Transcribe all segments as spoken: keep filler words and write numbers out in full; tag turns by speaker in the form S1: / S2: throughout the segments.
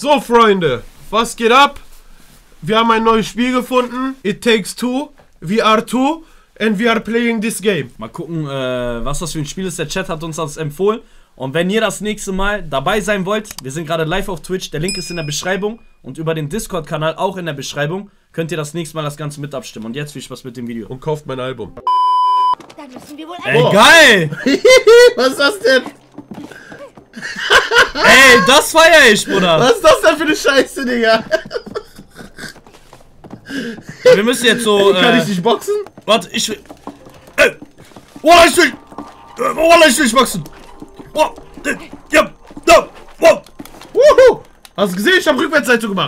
S1: So, Freunde, was geht ab? Wir haben ein neues Spiel gefunden. It Takes Two. We are two. And we are playing this game.
S2: Mal gucken, äh, was das für ein Spiel ist. Der Chat hat uns das empfohlen. Und wenn ihr das nächste Mal dabei sein wollt, wir sind gerade live auf Twitch. Der Link ist in der Beschreibung. Und über den Discord-Kanal auch in der Beschreibung. Könnt ihr das nächste Mal das Ganze mit abstimmen. Und jetzt viel Spaß mit dem Video.
S1: Und kauft mein Album.
S3: Dann müssen wir wohl
S2: Ey, oh. Geil!
S1: Was ist das denn?
S2: Ey, das feier ich, Bruder.
S1: Was ist das denn für eine Scheiße, Digga?
S2: Ja, wir müssen jetzt so.
S1: Ey, kann
S2: äh,
S1: ich nicht boxen?
S2: Warte, ich will. Ey! Oh, ich will. Oh, ich will nicht boxen. Oh, ja, ja, oh.
S1: Wuhu! Hast du gesehen? Ich hab Rückwärtsseite gemacht.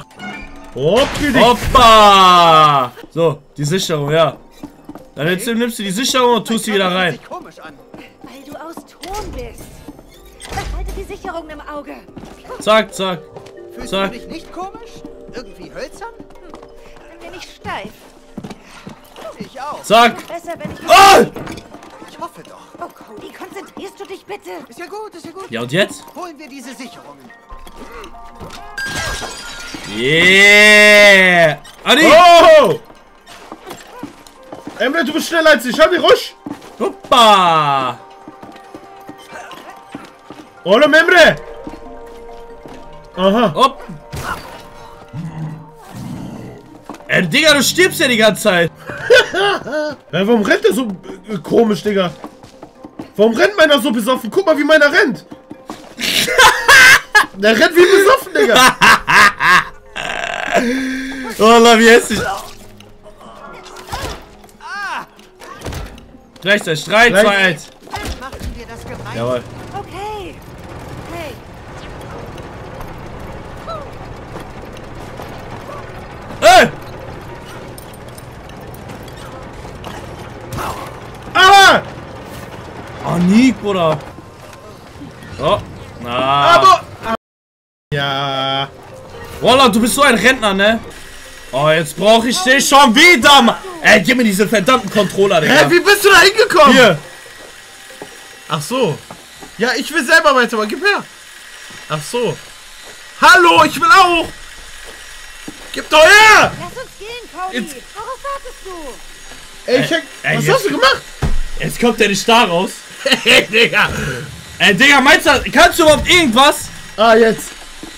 S2: Hoppa! So, die Sicherung, ja. Dann jetzt nimmst du die Sicherung und tust sie wieder rein.
S3: Weil du aus Ton bist. Behalte die Sicherung im Auge.
S2: Zack, zack.
S4: Fühlst
S2: Zack.
S4: du dich nicht komisch? Irgendwie hölzern?
S3: Bin mir nicht steif.
S4: Ich auch.
S2: Zack.
S3: Besser, wenn ich...
S2: Oh!
S4: Ich hoffe doch.
S3: Oh, Cody, konzentrierst du dich bitte?
S4: Ist ja gut, ist ja gut.
S2: Ja, und jetzt?
S4: Holen wir diese Sicherungen.
S2: Yeah! Adi!
S1: Oh! Emre, du bist schneller als ich. Hab die ruhig.
S2: Hoppa!
S1: Oğlum Emre! Aha.
S2: Hopp! Ey, Digga, du stirbst ja die ganze Zeit.
S1: Ja, warum rennt der so äh, komisch, Digga? Warum rennt meiner so besoffen? Guck mal, wie meiner rennt. Der rennt wie besoffen, Digga.
S2: Oh, wie hässlich. Gleichzeitig. drei, zwei, eins.
S4: Machen wir das gemeinsam.
S2: Jawohl.
S3: Okay. Hey.
S2: Ey!
S1: Ah!
S2: Oh, Nick, Bruder. Oh. Na.
S1: Aber... Ja...
S2: Wallah, du bist so ein Rentner, ne? Oh, jetzt brauche ich dich schon wieder, Mann. Ey, gib mir diese verdammten Controller, Digga.
S1: Hä, wie bist du da hingekommen?
S2: Hier.
S1: Ach so. Ja, ich will selber weitermachen. Gib her. Ach so. Hallo, ich will auch. Gib doch her.
S3: Lass uns gehen, Cody.
S2: Jetzt-
S3: Worauf wartest du?
S1: Ey, ich,
S2: Ey, ey,
S1: was
S2: jetzt-
S1: hast du gemacht?
S2: Jetzt kommt der nicht da raus.
S1: Hey, Digga.
S2: Ey, Digga, meinst du, kannst du überhaupt irgendwas?
S1: Ah, jetzt.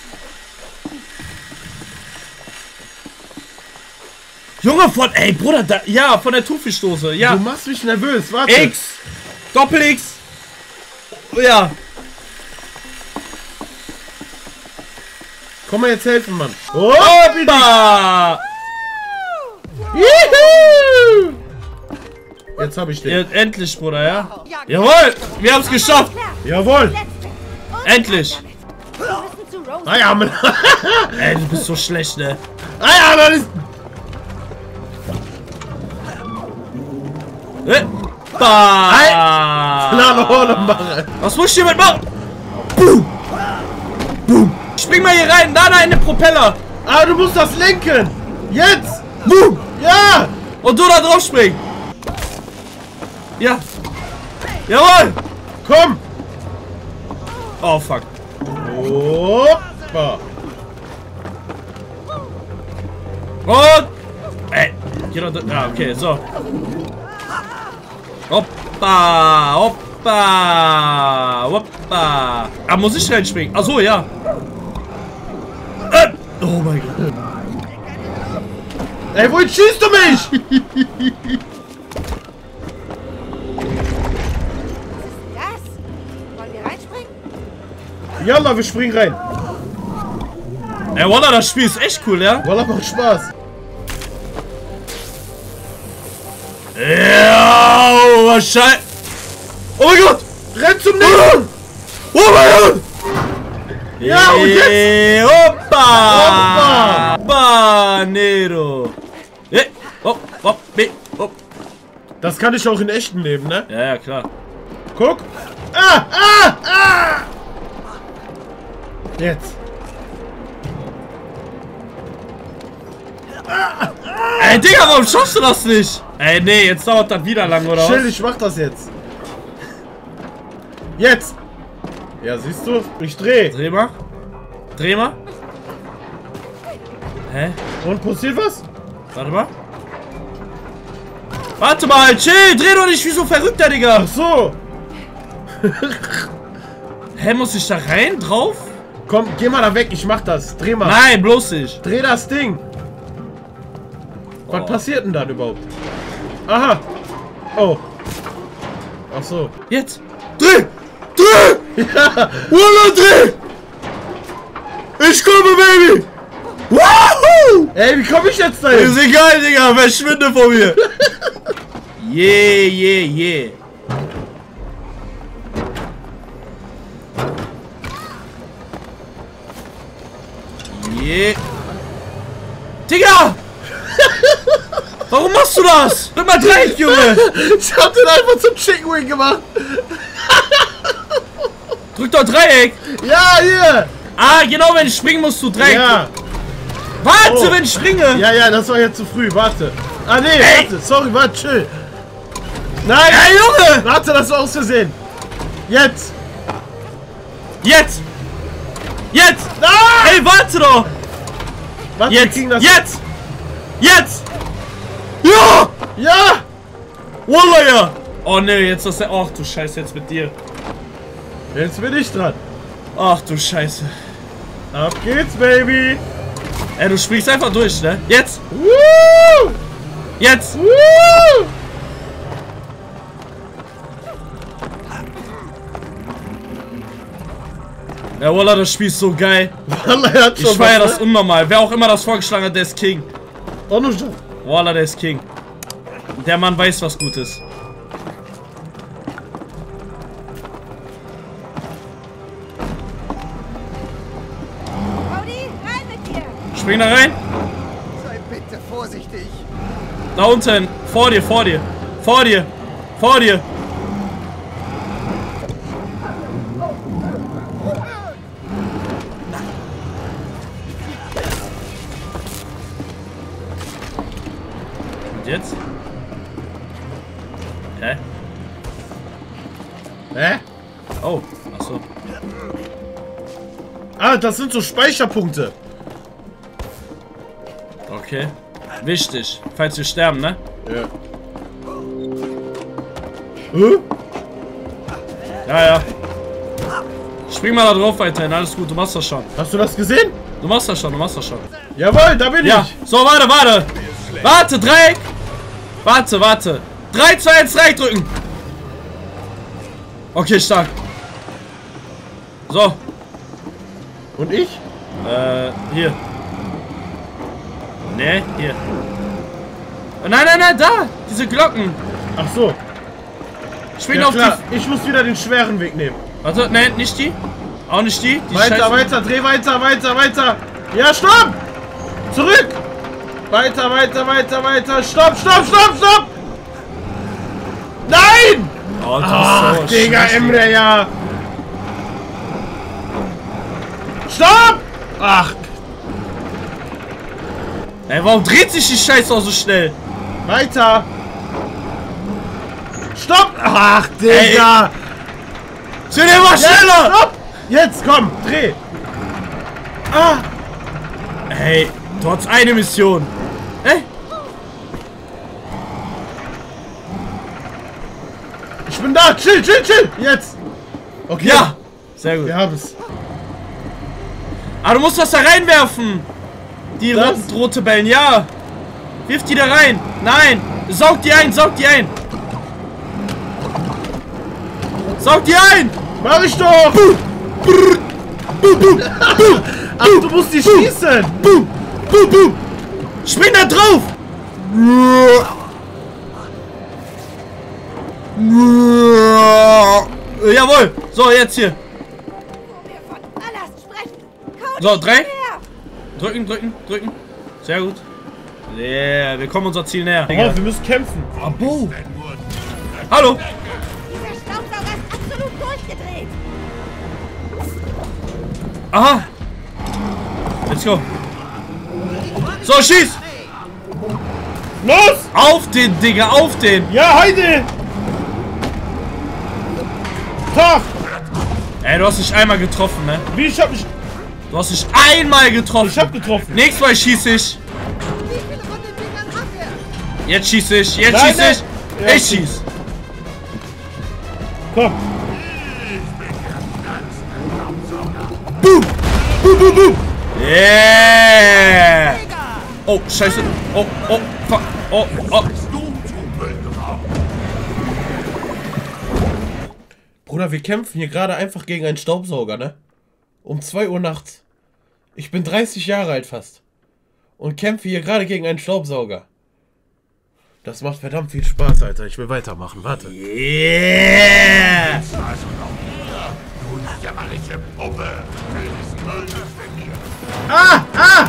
S2: Junge, von, ey, Bruder, da, ja, von der Thunfischdose, ja.
S1: Du machst mich nervös. Warte.
S2: X, Doppel X. Ja.
S1: Komm mal jetzt helfen, Mann. Oh,
S2: Hoppa!
S1: Juhu. Jetzt hab ich den.
S2: Ja, endlich, Bruder, ja. Jawohl, wir haben es geschafft.
S1: Jawohl.
S3: Letzte. Und
S2: Endlich.
S3: damit. Wir müssen zu Rose.
S1: Ah ja, Mann.
S2: Ey, du bist so schlecht, ne?
S1: Ah ja, das ist...
S2: Hoppa!
S1: Na, Ohren machen.
S2: Was muss ich hiermit machen? Boom! Boom! Spring mal hier rein, da, da in den Propeller.
S1: Ah, du musst das lenken. Jetzt.
S2: Boom!
S1: Ja.
S2: Und du da drauf springen. Ja. Jawohl!
S1: Komm.
S2: Oh, fuck.
S1: Hoppa.
S2: Und... Ey, geh doch... Ja, okay, so. Hoppa! Hoppa! Hoppa! Ah, muss ich reinspringen? Achso, ja. Äh, oh mein Gott.
S1: Ey, wohin schießt du mich?
S3: Das? Wollen wir reinspringen?
S1: Jalla, wir springen rein.
S2: Ey, Wallah, das Spiel ist echt cool, ja?
S1: Wallah, macht Spaß.
S2: Ja, wahrscheinlich. Oh mein Gott!
S1: Renn zum nächsten.
S2: Oh mein Gott!
S1: Ja, und jetzt?
S2: Hoppa! Hoppa! Nero! Eh, hopp, hopp, be, hopp.
S1: Das kann ich auch in echten Leben, ne?
S2: Ja, ja, klar.
S1: Guck. Ah, ah, ah. Jetzt.
S2: Ey, Digga, warum schaffst du das nicht? Ey, nee, jetzt dauert das wieder lang, oder
S1: Chill,
S2: was?
S1: ich mach das jetzt. Jetzt. Ja, siehst du? Ich dreh.
S2: Dreh mal. Dreh mal. Hä?
S1: Und passiert was?
S2: Warte mal. Warte mal, chill, dreh doch nicht wie so verrückter, Digga.
S1: Ach so.
S2: Hä, muss ich da rein, drauf?
S1: Komm, geh mal da weg, ich mach das. Dreh mal.
S2: Nein, bloß nicht.
S1: Dreh das Ding. Was
S2: Oh.
S1: passiert denn dann überhaupt? Aha. Oh. Ach so.
S2: Jetzt. Dreh! Dreh!
S1: Ja.
S2: Walla, dreh! Ich komme, Baby! Wahoo!
S1: Ey, wie komme ich jetzt da hin?
S2: Ist egal, Digga, verschwinde von mir! Yeah, yeah, yeah. Yeah. Digga! Warum machst du das? Drück mal Dreieck, Junge!
S1: Ich hab den einfach zum Chicken Wing gemacht.
S2: Drück doch Dreieck!
S1: Ja, hier.
S2: Ah, genau, wenn ich springen musst du Dreieck.
S1: Ja.
S2: Warte,
S1: Oh.
S2: wenn ich springe!
S1: Ja, ja, das war jetzt zu früh. Warte. Ah, nee,
S2: Ey.
S1: warte. Sorry, warte, chill. Nein.
S2: Ey, Junge!
S1: Warte, das war aus Versehen. Jetzt.
S2: Jetzt! Jetzt!
S1: Ah!
S2: Ey, warte doch!
S1: Warte, wir
S2: Jetzt!
S1: kriegen das.
S2: Jetzt! Jetzt! Ja!
S1: Ja.
S2: Wallah, ja! Oh ne, jetzt ist der. Ach du Scheiße, jetzt mit dir.
S1: Jetzt bin ich dran.
S2: Ach du Scheiße.
S1: Ab geht's, Baby.
S2: Ey, du springst einfach durch, ne? Jetzt!
S1: Woo!
S2: Jetzt!
S1: Woo!
S2: Ja, Wallah, das Spiel ist so geil.
S1: Wallah, er hat schon
S2: Ich feier
S1: was,
S2: das
S1: ne?
S2: unnormal. Wer auch immer das vorgeschlagen hat, der ist King.
S1: Oh, nur schon.
S2: Wallah, der ist King. Der Mann weiß, was gut ist.
S3: Cody, rein mit dir!
S2: Spring da rein.
S4: Sei bitte vorsichtig.
S2: Da unten. Vor dir, vor dir. Vor dir. Vor dir. Und jetzt? Hä?
S1: Hä?
S2: Oh, achso.
S1: Ah, das sind so Speicherpunkte.
S2: Okay. Wichtig. Falls wir sterben, ne?
S1: Ja. Hä?
S2: Ja, ja. Spring mal da drauf weiterhin. Alles gut, du machst das schon.
S1: Hast du das gesehen?
S2: Du machst das schon, du machst das schon.
S1: Jawohl, da bin
S2: Ja.
S1: ich.
S2: So, warte, warte. Warte, Dreieck. Warte, warte. drei, zwei, eins, Dreieck drücken. Okay, stark. So.
S1: Und ich?
S2: Äh, hier. Ne, hier. Nein, nein, nein, da. Diese Glocken.
S1: Ach so.
S2: Spring
S1: Ja,
S2: auf
S1: klar.
S2: die...
S1: Ich muss wieder den schweren Weg nehmen.
S2: Warte, nein, nicht die. Auch nicht die. die
S1: Weiter,
S2: Scheiße-
S1: weiter, dreh weiter, weiter, weiter. Ja, stopp! Zurück! Weiter, weiter, weiter, weiter. Stopp, stopp, stopp, stopp! Nein!
S2: Oh, das
S1: Ach,
S2: ist so
S1: Digga,
S2: scheiße.
S1: Emre, ja. Stopp! Ach,
S2: Ey, warum dreht sich die Scheiße auch so schnell?
S1: weiter. Stopp! Ach, Digga.
S2: Sind immer
S1: Jetzt,
S2: schneller!
S1: stopp! Jetzt, komm, dreh. Ah,
S2: Hey, du hast eine Mission. Ey,
S1: ich bin da. Chill, chill, chill. Jetzt. Okay.
S2: ja. Sehr gut.
S1: Wir haben es.
S2: Aber du musst was da reinwerfen. Die
S1: Das?
S2: roten rote Bällen, ja. Wirf die da rein. Nein. Saug die ein, saug die ein. Saug die ein.
S1: Mach ich doch. Ach, du musst die schießen.
S2: Spring da drauf. Jawohl. So, jetzt hier.
S3: Wo wir von Ballast sprechen! Cody,
S2: So, drei.
S3: her!
S2: Drücken, drücken, drücken. Sehr gut. Yeah, wir kommen unser Ziel näher.
S1: Oh, wir müssen kämpfen.
S2: Abo. Hallo.
S3: Dieser Staubsauger ist absolut durchgedreht!
S2: Aha. Let's go. So, schieß.
S1: Los!
S2: Auf den, Digga, auf den.
S1: Ja, Heide! Tough!
S2: Ey, du hast dich einmal getroffen, ne?
S1: Wie, ich hab mich...
S2: Du hast dich einmal getroffen.
S1: Ich hab getroffen.
S2: Nächstes Mal schieße ich.
S4: Wie viele von den Dingern hat er?
S2: Jetzt schieße ich. Jetzt
S1: Nein,
S2: schieße ich.
S1: nein. Ja,
S2: Ich schieß.
S1: Komm.
S2: Boom. Boom, boom, boom. Yeah. Oh, scheiße. Oh, oh, fuck. Oh, oh.
S1: Bruder, wir kämpfen hier gerade einfach gegen einen Staubsauger, ne? Um zwei Uhr nachts. Ich bin dreißig Jahre alt fast. Und kämpfe hier gerade gegen einen Staubsauger. Das macht verdammt viel Spaß, Alter. Ich will weitermachen. Warte.
S2: Yeah.
S1: Ah! Ah!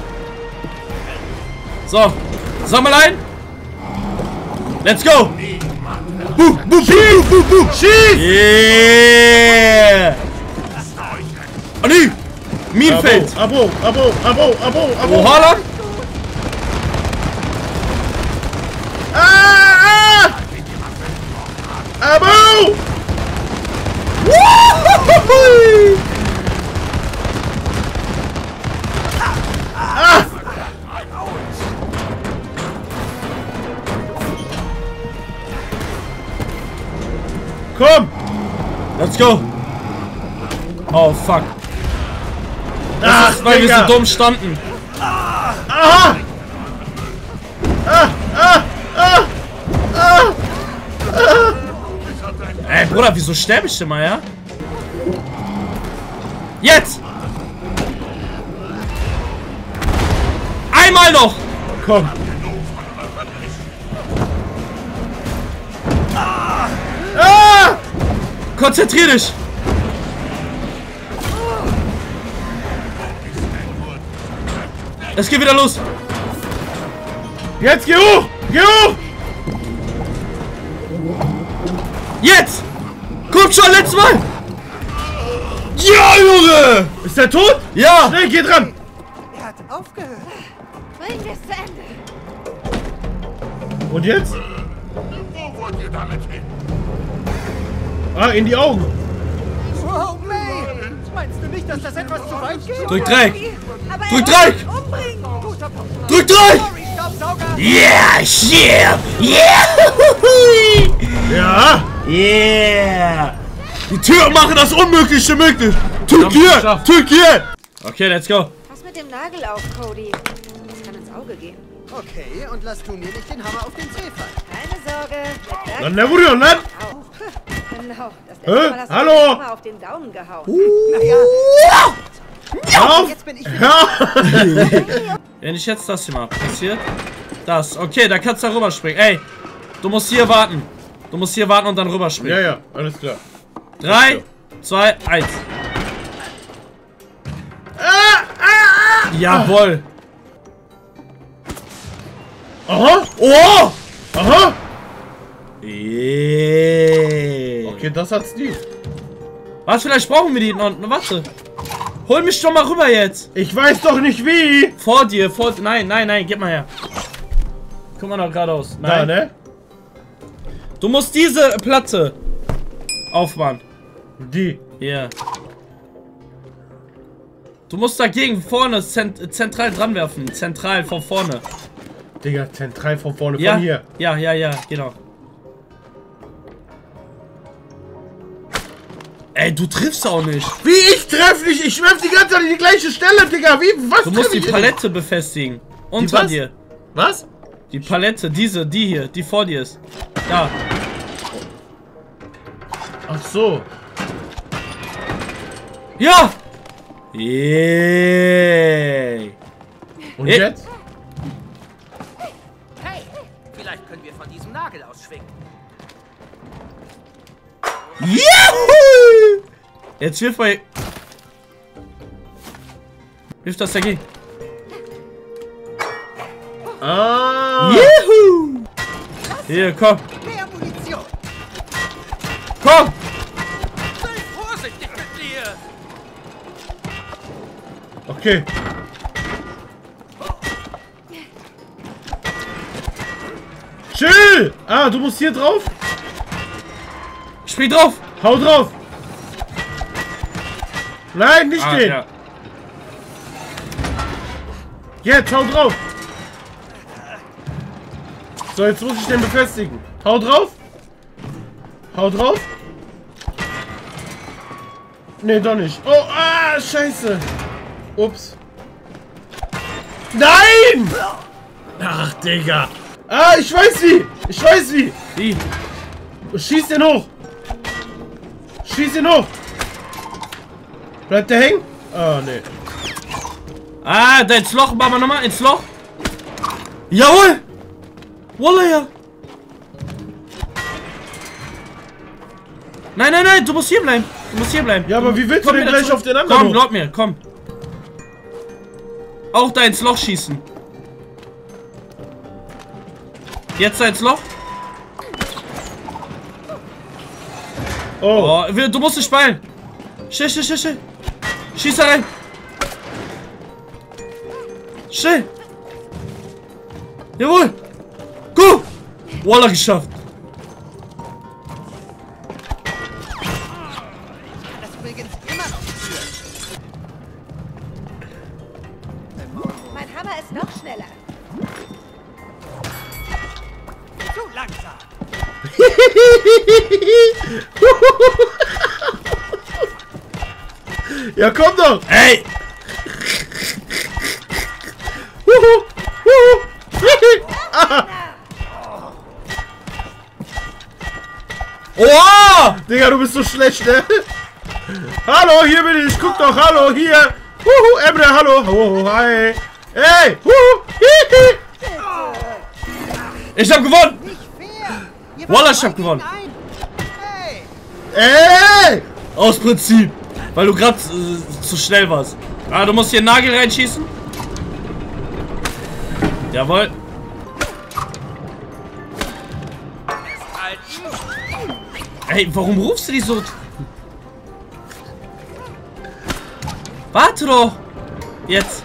S2: So. Sammel ein. Let's go. Boom, boom, boom, boom, boom.
S1: Schieß!
S2: Yeah. Oh, nee. Minenfeld.
S1: Abo, Abo, Abo, Abo, Abo.
S2: Oh, Haaland.
S1: Ah! Ah! Abo!
S2: Woohoo.
S1: Ah! Komm!
S2: Let's go. Oh, fuck. Das
S1: Ach,
S2: ist, weil wir
S1: Digga.
S2: so dumm standen.
S1: Aha! Ah! Ah! Ah! Ah!
S2: Ey, Bruder, wieso sterbe ich immer, ja? Jetzt! Einmal noch!
S1: Komm! Ah!
S2: Konzentrier dich! Es geht wieder los!
S1: Jetzt geh hoch! Geh hoch!
S2: Jetzt! Kommt schon, letztes Mal! Ja, Junge!
S1: Ist der tot?
S2: Ja!
S1: Schnell, geh dran!
S4: Er hat aufgehört.
S3: Bringen wir es zu Ende.
S1: Und jetzt?
S5: Wo wollt ihr damit hin?
S1: Ah, in die Augen.
S4: Wow, May! Meinst du nicht, dass das etwas zu weit geht?
S2: Drück Dreieck!
S3: Aber
S2: Drück
S3: er
S2: Dreieck!
S3: wird uns umbringen.
S4: Guter Punkt.
S2: Drück Dreieck!
S4: Sorry, Staubsauger!
S2: Yeah! Yeah! Yeah!
S1: Ja!
S2: Yeah! Die Türen machen das Unmögliche möglich! Türkei!
S1: geschafft.
S2: Türkei! Okay, let's go.
S3: Was mit dem Nagel auf, Cody? Das kann ins Auge gehen.
S4: Okay, und lass du mir nicht den Hammer auf den Zeh fallen.
S3: Keine Sorge. Mit
S1: Dann der wurde ne?
S3: Auch. Genau. Das
S1: Hä?
S3: letzte Mal hast du
S1: Hallo?
S3: mir immer auf den Daumen gehauen.
S4: Naja,
S1: Auf!
S4: jetzt bin ich wieder...
S1: Ja!
S2: Wenn ich jetzt das hier mal passiert. Das. Okay, da kannst du rüberspringen. Ey, du musst hier warten. Du musst hier warten und dann rüberspringen.
S1: Ja, ja, alles klar.
S2: drei, zwei, eins.
S1: Ah, ah,
S2: Jawohl.
S1: ah. Aha!
S2: Oh!
S1: Aha!
S2: Yeah.
S1: Okay, das hat Steve.
S2: Was, vielleicht brauchen wir die noch. Warte. Hol mich doch mal rüber jetzt.
S1: Ich weiß doch nicht wie!
S2: Vor dir, vor dir. Nein, nein, nein, gib mal her. Guck mal noch geradeaus.
S1: Da,
S2: Nein.
S1: ne?
S2: Du musst diese Platte aufmachen.
S1: Die.
S2: Hier. Du musst dagegen vorne zent zentral dran werfen. Zentral von vorne.
S1: Digga, zentral von vorne,
S2: Ja,
S1: von hier.
S2: ja, ja, ja, genau. Ey, du triffst auch nicht.
S1: Wie, ich treff nicht? Ich werf die ganze Zeit an die gleiche Stelle, Digga. Wie, was
S2: Du musst
S1: treff
S2: die
S1: ich
S2: Palette befestigen. Unter
S1: was?
S2: dir.
S1: Was?
S2: Die Palette, diese, die hier, die vor dir ist. Da.
S1: Ach so.
S2: Ja! Yay!
S1: Und
S2: Äh.
S1: jetzt?
S6: Hey, vielleicht können wir von diesem Nagel aus schwingen.
S2: Juhu! Jetzt wirf bei. Wirf das dagegen.
S1: Ah.
S2: Juhu! Hier, komm.
S4: Mehr Munition!
S2: Komm!
S6: Sei vorsichtig mit dir!
S1: Okay. Chill! Ah, du musst hier drauf?
S2: Spring drauf!
S1: Hau drauf! Nein, nicht
S2: Ah,
S1: den!
S2: ja.
S1: Jetzt, hau drauf! So, jetzt muss ich den befestigen. Hau drauf! Hau drauf! Nee, doch nicht. Oh, ah, scheiße! Ups. Nein! Ach, Digga! Ah, ich weiß wie! Ich weiß wie!
S2: Wie?
S1: Schieß den hoch! Schieß ihn hoch! Bleibt der hängen? Ah, nee.
S2: Ah, da ins Loch, machen wir nochmal, ins Loch. Jawohl! Wallah, ja. Nein, nein, nein, du musst hier bleiben. Du musst hier bleiben.
S1: Ja, aber wie willst
S2: Komm
S1: du den
S2: wieder
S1: gleich
S2: zurück.
S1: auf den anderen
S2: Komm,
S1: hoch?
S2: glaub mir, komm. Auch da ins Loch schießen. Jetzt da ins Loch.
S1: Oh.
S2: Oh, du musst nicht speilen. Schnell, schnell, schnell, schnell. Schieß da rein. Schnell. Jawohl. Go. Wallah, geschafft.
S4: Das übrigens immer noch führen.
S3: Mein Hammer ist noch schneller.
S4: Zu langsam.
S1: Ja, komm doch!
S2: Ey.
S1: Huhu, huhu. Ah,
S2: Oh!
S1: Digga, du bist so schlecht, ne? Hallo, hier bin ich. Guck doch, hallo, hier. Huhu, Emre, hallo. Oh, hi. Hey, huhu, hihi.
S2: Ich hab gewonnen.
S4: Nicht fair. Ihr
S2: Wallah,
S4: wart
S2: ich hab
S4: gegen
S2: gewonnen.
S4: einen. Hey.
S1: Ey!
S2: Aus Prinzip. Weil du gerade äh, zu schnell warst. Ah, du musst hier einen Nagel reinschießen. Jawohl. Ey, warum rufst du die so? Warte doch. Jetzt.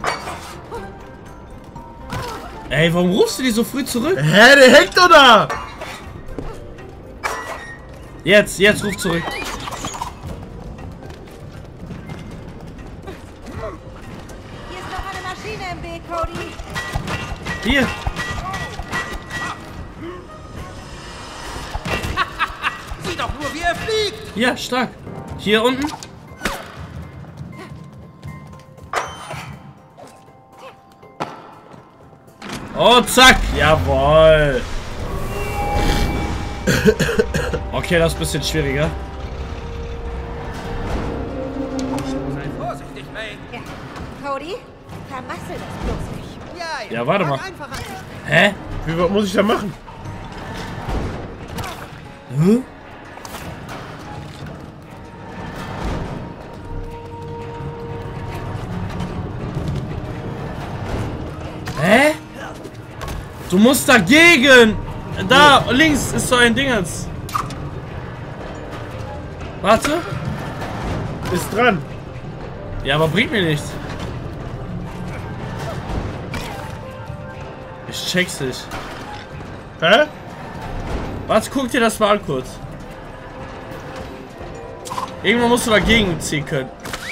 S2: Ey, warum rufst du die so früh zurück?
S1: Hä, der hängt doch da!
S2: Jetzt, jetzt ruf zurück.
S3: Hier ist noch eine Maschine im Weg, Cody.
S2: Hier.
S6: Sieh doch nur, wie er fliegt!
S2: Ja, stark. Hier unten. Oh, zack. Jawohl. Okay, das ist ein bisschen schwieriger.
S6: Sei vorsichtig, May.
S3: Ja. Cody, vermassel das bloß nicht.
S4: Ja,
S2: Ja, warte
S4: fang
S2: mal.
S4: einfach an.
S2: Hä?
S1: Wie, was muss ich da machen?
S2: Hm? Hä? Du musst dagegen. Da links ist so ein Dingens. Warte.
S1: Ist dran.
S2: Ja, aber bringt mir nichts. Ich check's nicht.
S1: Hä?
S2: Warte, guck dir das mal an kurz. Irgendwann musst du dagegen ziehen können.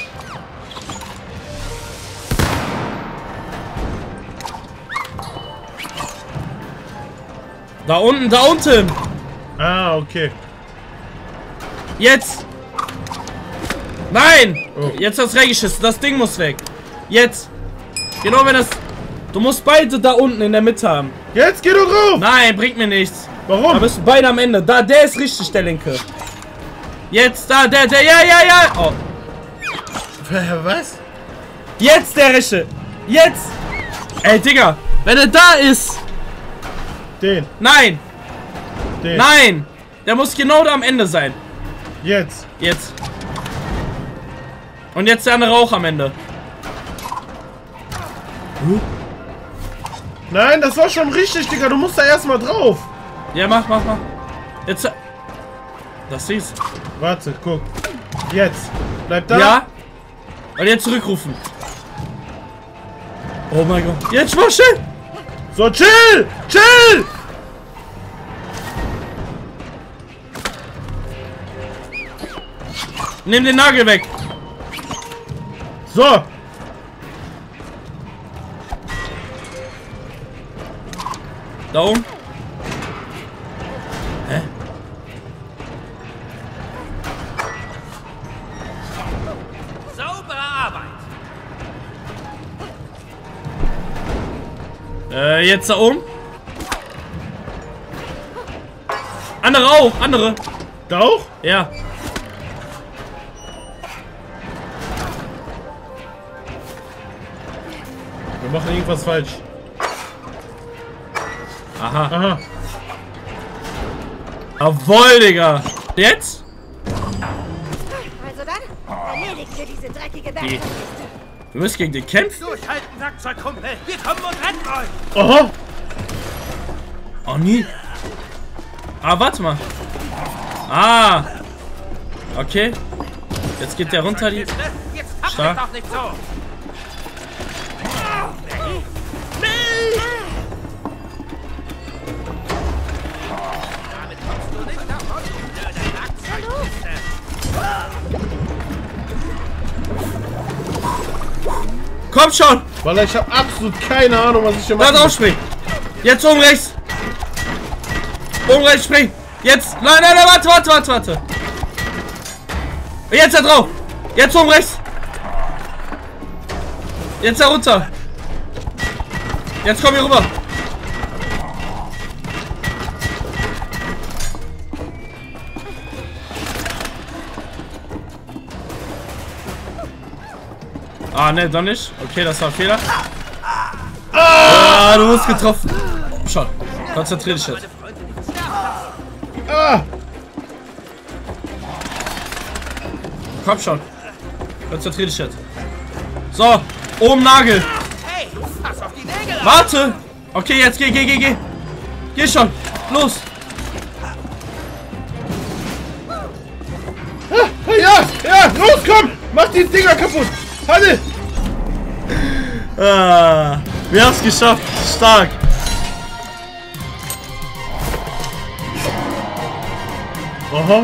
S2: Da unten, da unten.
S1: Ah, okay.
S2: Jetzt. Nein.
S1: Oh.
S2: Jetzt hast du reingeschissen. Das Ding muss weg. Jetzt. Genau, wenn das... Du musst beide da unten in der Mitte haben.
S1: Jetzt geh doch drauf!
S2: Nein, bringt mir nichts. Da
S1: Warum?
S2: bist du beide am Ende. Da, der ist richtig, der linke. Jetzt, da, der, der, ja, ja, ja. Oh.
S1: Was?
S2: Jetzt der rechte. Jetzt. Ey, Digga. Wenn er da ist.
S1: Den,
S2: Nein.
S1: den.
S2: Nein. Der muss genau da am Ende sein.
S1: Jetzt.
S2: Jetzt. Und jetzt der andere auch am Ende.
S1: Nein, das war schon richtig, Digga. Du musst da erstmal drauf.
S2: Ja, mach, mach, mach. Jetzt. Das siehst
S1: Warte, guck. Jetzt. Bleib da.
S2: Ja. Und jetzt zurückrufen. Oh mein Gott. Jetzt mach schnell.
S1: So, chill! Chill!
S2: Nimm den Nagel weg.
S1: So.
S2: Da oben. Hä?
S6: Saubere Arbeit.
S2: Äh, jetzt da oben. Andere auch, andere.
S1: Da auch?
S2: Ja.
S1: Wir machen irgendwas falsch.
S2: Aha.
S1: Aha.
S2: Jawohl, Digga. Jetzt?
S3: Also dann, erledigt ihr diese dreckige
S2: Die.
S3: Werkstatt.
S2: Wir müssen gegen den kämpfen.
S6: Durchhalten, Werkzeugkumpel. Wir kommen und retten euch.
S1: Aha.
S2: Oh, nie. Ah, warte mal. Ah. Okay. Jetzt geht der runter, die...
S6: Jetzt habt
S2: Stark.
S6: ihr doch nicht so. Damit kommst du nicht davon, du blöde Werkzeugkiste.
S2: Komm schon.
S1: Weil ich habe absolut keine Ahnung, was ich hier
S2: Da
S1: mache.
S2: drauf springen. Jetzt oben rechts. Oben rechts springen. Jetzt. Nein, nein, nein, warte, warte, warte, warte. Jetzt da drauf. Jetzt oben rechts. Jetzt da runter. Jetzt komm hier rüber. Ah, ne, doch nicht. Okay, das war ein Fehler. Ah, du wurdest getroffen. Schon. Konzentrier dich jetzt.
S1: Ah.
S2: Komm schon. Konzentrier dich jetzt. So, oben Nagel.
S6: Hey, pass auf die Nägel auf.
S2: Warte. Okay, jetzt geh, geh, geh, geh. Geh schon. Los.
S1: Ah, ja, ja, los, komm. Mach die Dinger kaputt. Halle.
S2: Ah, wir haben es geschafft. Stark.
S1: Aha.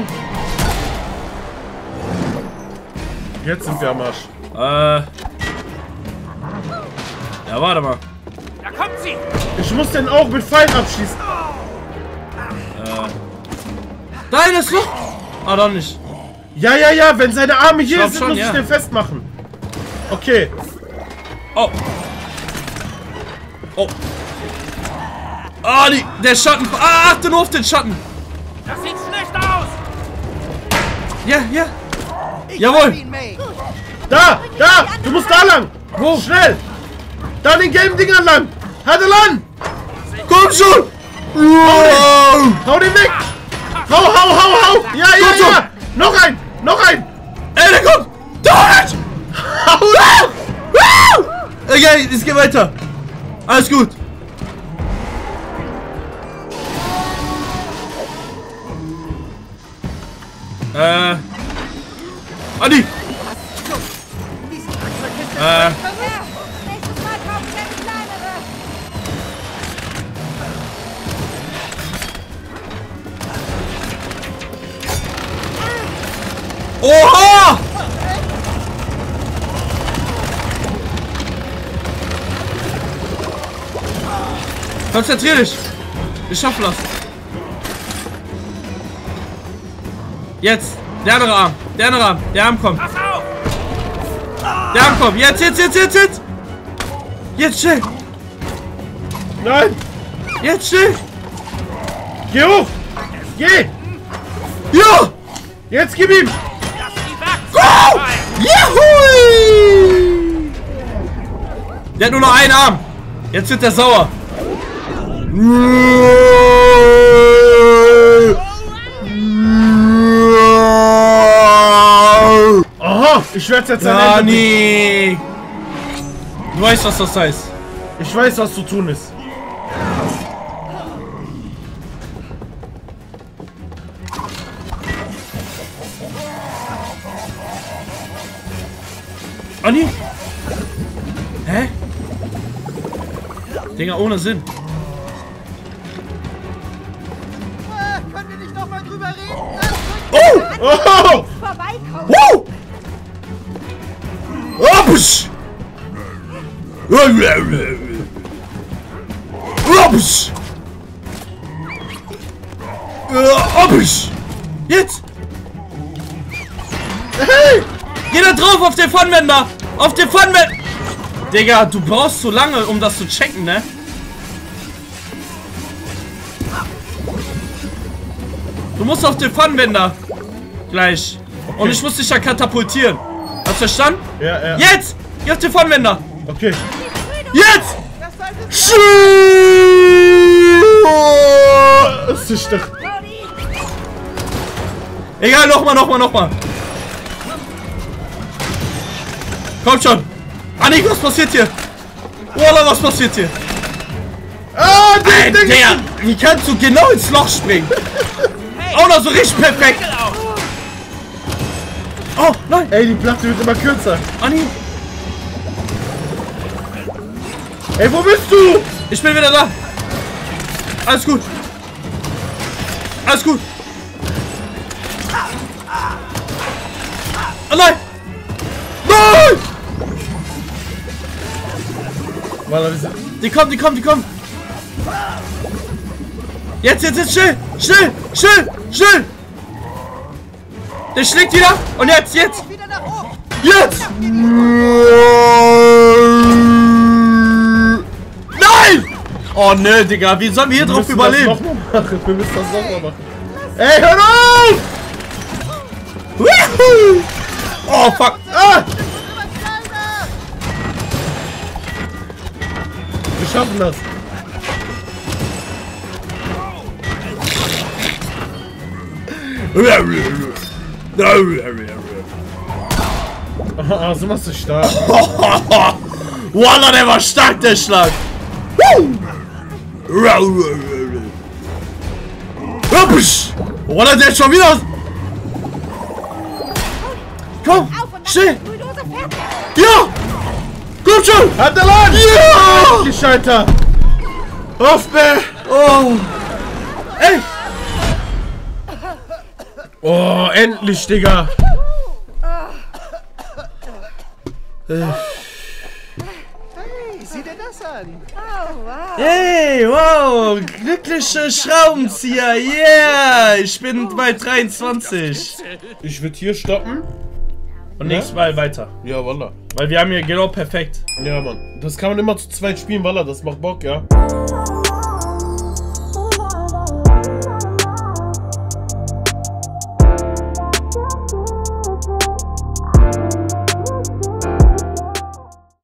S1: Jetzt sind wir am Arsch.
S2: Äh. Ja, warte mal.
S6: Da kommt sie.
S1: Ich muss den auch mit Pfeilen abschießen.
S2: Nein, das noch. Ah, doch nicht.
S1: Ja, ja, ja, wenn seine Arme hier
S2: glaub
S1: sind,
S2: schon,
S1: muss
S2: ja.
S1: ich den festmachen. Okay.
S2: Oh. Oh. Ah, die, der Schatten. Ah, achte nur auf den Schatten.
S6: Das sieht schlecht aus.
S2: Ja, ja.
S4: Ich
S2: Jawohl.
S4: hab ihn, May.
S1: Da, da, du musst da lang.
S2: Wo?
S1: Schnell. Da den gelben Dingern lang. Halt an.
S2: Komm schon. Wow.
S1: Hau den weg. Hau, hau, hau, hau. Ja, ja,
S2: Komm schon.
S1: ja. Noch ein, noch ein.
S2: Ey, der kommt. Don't!
S1: Hau weg.
S2: Okay, es geht weiter. Alles gut. Äh. Andi!
S4: Diese Werkzeugkiste
S2: Äh.
S4: ist verrückt.
S3: Nächstes Mal kaufen wir eine kleinere.
S2: Oha! Konzentrier dich! Wir schaffen das! Jetzt! Der andere Arm! Der andere Arm! Der Arm kommt!
S6: Pass auf.
S2: Der Arm kommt! Jetzt, jetzt, jetzt, jetzt, jetzt! Jetzt schnell!
S1: Nein.
S2: Jetzt schnell!
S1: Geh hoch. Geh.
S2: Ja!
S6: Jetzt gib ihm!
S5: Lass die Werkzeuge
S2: Go!
S5: frei!
S2: Juhui! Der hat nur noch einen Arm. Jetzt wird er sauer.
S1: Aha, ich werde jetzt ein Ende bringen.
S2: Dani! Du weißt, was das heißt.
S1: Ich weiß, was zu tun ist.
S2: Anni? Hä? Dinger ohne Sinn.
S4: Äh, können wir nicht noch mal drüber reden?
S2: Oh!
S1: Oh!
S3: Vorbeikommen.
S2: Woo! Oh, psch! Oh, psch! Jetzt! Hey! Geh da drauf auf den Pfannenwender! Auf den Pfannenwender! Digga, du brauchst so lange, um das zu checken, ne? Du musst auf den Pfannenwender. Gleich. Okay. Und ich muss dich ja katapultieren. Hast du verstanden?
S1: Ja, ja.
S2: Jetzt! Geh auf den Pfannenwender!
S1: Okay.
S2: Jetzt!
S1: Das ist doch...
S2: Egal, nochmal, nochmal, nochmal. Kommt schon. Annik, was passiert hier? Wallah, was passiert hier?
S1: Ah,
S2: Ey, der, wie kannst du genau ins Loch springen? Auch noch so richtig perfekt. Oh, nein.
S1: Ey, die Platte wird immer kürzer.
S2: Anni.
S1: Ey, wo bist du?
S2: Ich bin wieder da. Alles gut. Alles gut. Oh nein. Nein!
S1: Wallah, wir sind...
S2: Die kommen, die kommen, die kommen. Jetzt, jetzt, jetzt, schnell, schnell, schnell, schnell. Der schlägt wieder. Und jetzt, jetzt. Jetzt. Nein! Oh, nö, Digga. Wie sollen wir hier drauf überleben?
S1: Wir müssen das nochmal machen. Ey, hör auf!
S2: Oh, fuck.
S1: Ah! Wir schaffen das. Ah, so machst du stark.
S2: Wallah, der war stark, der Schlag. Wallah, der ist schon wieder aus. Komm, schnell. Ja. Komm schon.
S1: Hat der Laden.
S2: Ja.
S1: Gescheiter. Hoffbe.
S2: Oh. Ey.
S1: Oh, endlich, Digga.
S4: Hey, sieh dir das an.
S3: Oh, wow.
S2: Hey, wow. Glückliche Schraubenzieher. Yeah. Ich bin bei dreiundzwanzig.
S1: Ich würde hier stoppen.
S2: Und nächstes Mal weiter.
S1: Ja, Wallah.
S2: Weil wir haben hier genau perfekt.
S1: Ja, Mann. Das kann man immer zu zweit spielen, Wallah. Das macht Bock, ja.